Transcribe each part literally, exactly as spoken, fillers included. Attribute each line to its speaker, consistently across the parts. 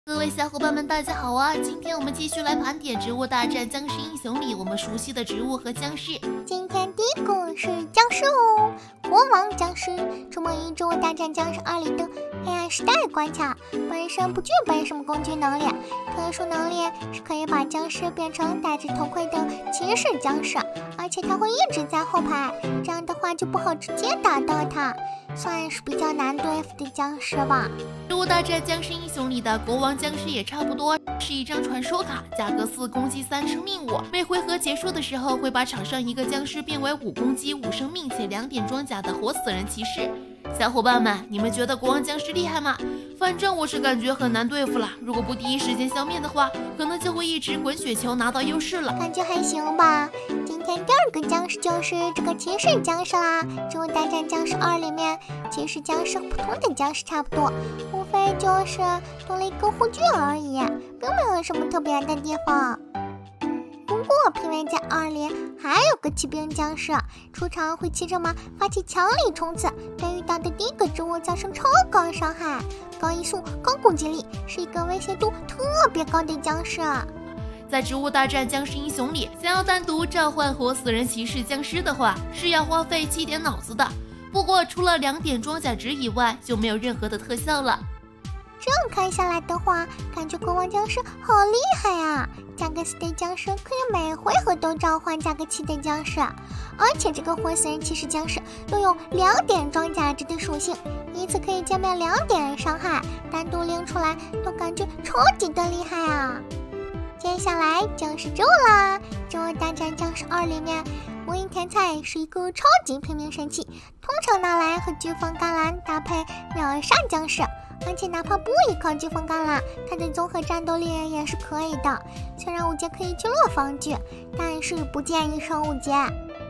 Speaker 1: 各位小伙伴们，大家好啊！今天我们继续来盘点《植物大战僵尸英雄》里我们熟悉的植物和僵尸。
Speaker 2: 今天第一个是僵尸哦，国王僵尸出没于《植物大战僵尸二》里的黑暗时代关卡，本身不具备什么攻击能力，特殊能力是可以把僵尸变成戴着头盔的骑士僵尸，而且它会一直在后排，这样的话就不好直接打到它，算是比较难对付的僵尸吧。
Speaker 1: 《植物大战僵尸英雄》里的国王僵尸也差不多，是一张传说卡，价格四，攻击三，生命五。每回合结束的时候，会把场上一个僵尸变为五攻击、五生命且两点装甲的活死人骑士。小伙伴们，你们觉得国王僵尸厉害吗？反正我是感觉很难对付了，如果不第一时间消灭的话，可能就会一直滚雪球拿到优势了。
Speaker 2: 感觉还行吧。今天第二个僵尸就是这个骑士僵尸啦，《植物大战僵尸二》里面骑士僵尸和普通的僵尸差不多，无非就是多了一个护具而已，并没有什么特别的地方。不过 P V 在二里还有个骑兵僵尸，出场会骑着马发起强力冲刺，对遇到的第一个植物造成超高伤害，高移速、高攻击力，是一个威胁度特别高的僵尸。
Speaker 1: 在《植物大战僵尸英雄》里，想要单独召唤活死人骑士僵尸的话，是要花费七点脑子的。不过除了两点装甲值以外，就没有任何的特效了。
Speaker 2: 这样看下来的话，感觉国王僵尸好厉害啊！加个四的僵尸可以每回合都召唤加个七的僵尸，而且这个活死人骑士僵尸拥有两点装甲值的属性，一次可以减免两点伤害，单独拎出来都感觉超级的厉害啊！接下来就是植物啦，《植物大战僵尸二》里面，魔音甜菜是一个超级平民神器，通常拿来和飓风甘蓝搭配秒杀僵尸。而且哪怕不依靠飓风甘蓝，它的综合战斗力也是可以的。虽然五阶可以去落防具，但是不建议升五阶。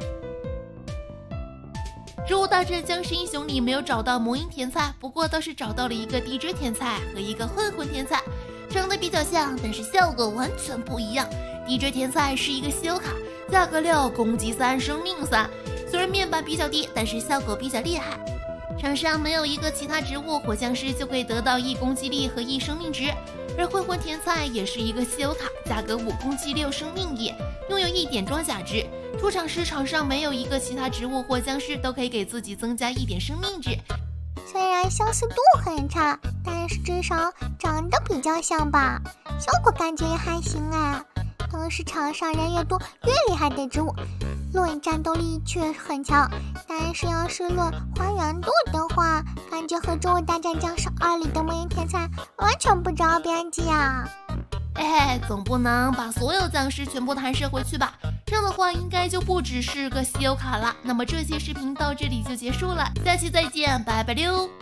Speaker 1: 植物大战僵尸英雄里没有找到魔音甜菜，不过倒是找到了一个地质甜菜和一个混混甜菜，长得比较像，但是效果完全不一样。地质甜菜是一个稀有卡，价格六，攻击三，生命三，虽然面板比较低，但是效果比较厉害。场上没有一个其他植物或僵尸就会得到一攻击力和一生命值，而混混甜菜也是一个稀有卡，价格五，攻击六，生命一，拥有一点装甲值。出场时场上没有一个其他植物或僵尸都可以给自己增加一点生命值。
Speaker 2: 虽然相似度很差，但是至少长得比较像吧，效果感觉也还行啊。同时场上人越多越厉害的植物，论战斗力确实很强，但是要是论还原度的话，感觉和《植物大战僵尸二》里的魔音甜菜完全不着边际啊！
Speaker 1: 哎，总不能把所有僵尸全部弹射回去吧？这样的话应该就不只是个稀有卡了。那么这期视频到这里就结束了，下期再见，拜拜溜！